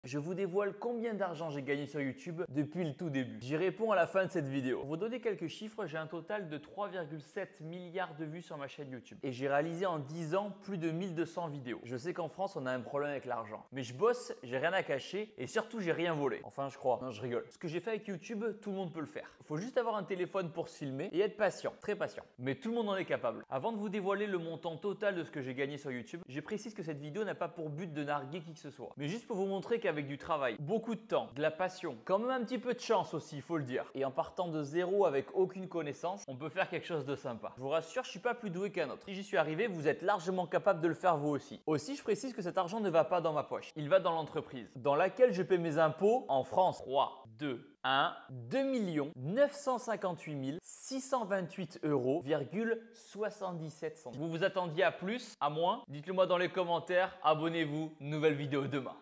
Je vous dévoile combien d'argent j'ai gagné sur YouTube depuis le tout début. J'y réponds à la fin de cette vidéo. Pour vous donner quelques chiffres, j'ai un total de 3,7 milliards de vues sur ma chaîne YouTube. Et j'ai réalisé en 10 ans plus de 1200 vidéos. Je sais qu'en France, on a un problème avec l'argent. Mais je bosse, j'ai rien à cacher et surtout, j'ai rien volé. Enfin, je crois. Non, je rigole. Ce que j'ai fait avec YouTube, tout le monde peut le faire. Il faut juste avoir un téléphone pour se filmer et être patient, très patient. Mais tout le monde en est capable. Avant de vous dévoiler le montant total de ce que j'ai gagné sur YouTube, je précise que cette vidéo n'a pas pour but de narguer qui que ce soit. Mais juste pour vous montrer qu'avec du travail, beaucoup de temps, de la passion, quand même un petit peu de chance aussi, il faut le dire. Et en partant de zéro avec aucune connaissance, on peut faire quelque chose de sympa. Je vous rassure, je suis pas plus doué qu'un autre. Si j'y suis arrivé, vous êtes largement capable de le faire vous aussi. Aussi, je précise que cet argent ne va pas dans ma poche. Il va dans l'entreprise, dans laquelle je paie mes impôts en France. 3, 2, 1, 2 958 628 €,77 centimes. Vous vous attendiez à plus, à moins? Dites-le moi dans les commentaires. Abonnez-vous, nouvelle vidéo demain.